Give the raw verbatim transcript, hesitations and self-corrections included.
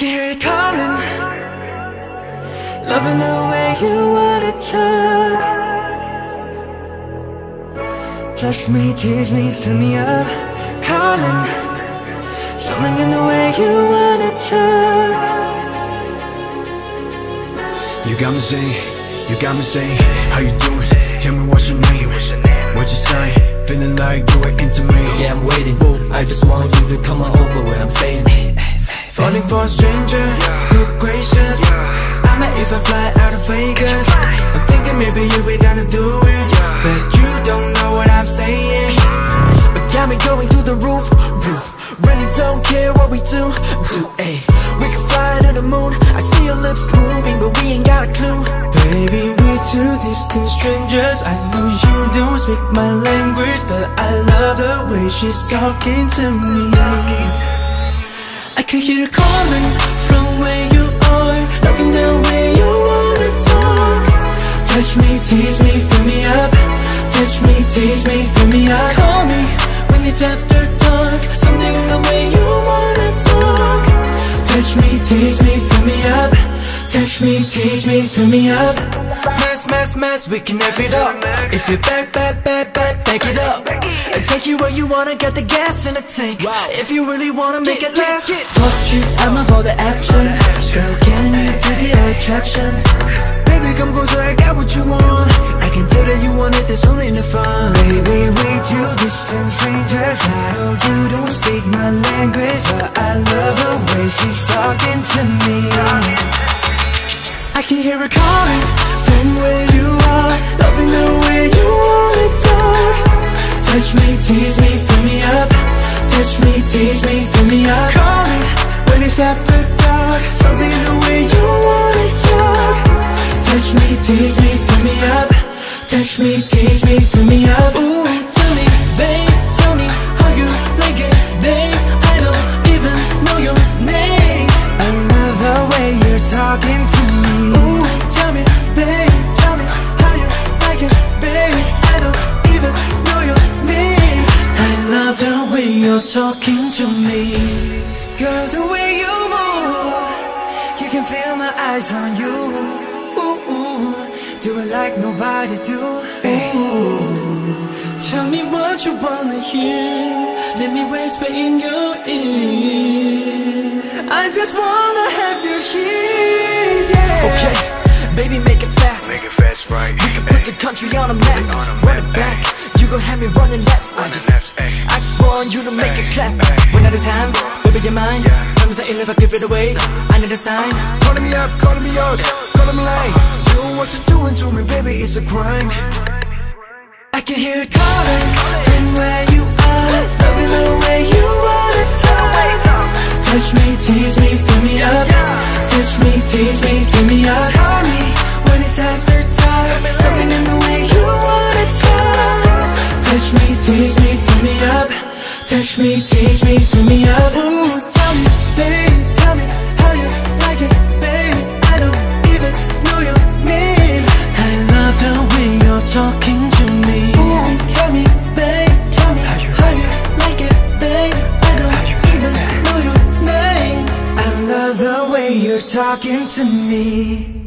can hear it calling, loving the way you wanna talk. Touch me, tease me, fill me up, calling, something in the way you wanna talk. You got me saying, you got me saying, how you doing? Tell me what's your name, what's your sign? Feeling like you are into me. Yeah, I'm waiting, I just want you to come on over where I'm staying. Falling for a stranger, good gracious, I might even fly out of Vegas. I'm thinking maybe you'll be down to do it, but you don't know what I'm saying. But got me going through the roof, roof. Really don't care what we do, do, ayy. We can fly to the moon, I see your lips moving, but we ain't got a clue. Baby, we're two distant strangers. I know you don't speak my language, but I love the way she's talking to me. I can hear her calling from where you are, loving the way you wanna talk. Touch me, tease me, fill me up. Touch me, tease me, fill me up. Call me when it's after dark, something in the way you wanna talk. Touch me, tease me, fill me up. Touch me, tease me, fill me up. Mess, mess, mess, we can F it up. If you back, back, back, back, back it up, and take you where you wanna, get the gas in the tank. If you really wanna make it last, post you, I'm for the action. Girl, can you feel the attraction? Baby, come closer, I got what you want. I can tell that you want it, there's only in the fun. Baby, we two distant strangers. I know you don't speak my language, but I love the way she's talking to me. I can hear her calling from where you are, loving the way you wanna talk. Touch me, tease me, fill me up. Touch me, tease me, fill me up. Call me when it's after dark, something in the way you wanna talk. Touch me, tease me, fill me up. Touch me, tease me, fill me up. Ooh, tell me, babe, tell me how you like it, babe. I don't even know your name. I love the way you're talking to me. Ooh, tell me, babe, tell me how you like it, babe. I don't even know your name. I love the way you're talking to me. Girl, the way you move, you can feel my eyes on you. Ooh, ooh, do it like nobody do. Ooh, tell me what you wanna hear, let me whisper in your ear. I just wanna have you here, yeah. Okay, baby, make it fast. Make it fast, right? We can put the country on a map. Run it back, you gon' have me running laps. I just, I just want you to make it clap. One at a time, baby, you're mine. Promise that if I give it away, I need a sign. Calling me up, calling me yours, calling me late. Doing what you're doing to me, baby, it's a crime. I can hear it calling from where you are, loving the way you wanna talk. Touch me, tease me, fill me up. Touch me, tease me, fill me up. Call me when it's after dark, something in the way you wanna talk. Touch me, tease me, fill me up. Touch me, tease me, fill me up. Ooh, tell me, babe, tell me how you like it, babe. I don't even know your name. I love the way you're talking to me. Ooh, tell me, babe, tell me how you like it, babe. I don't even know your name. I love the way you're talking to me.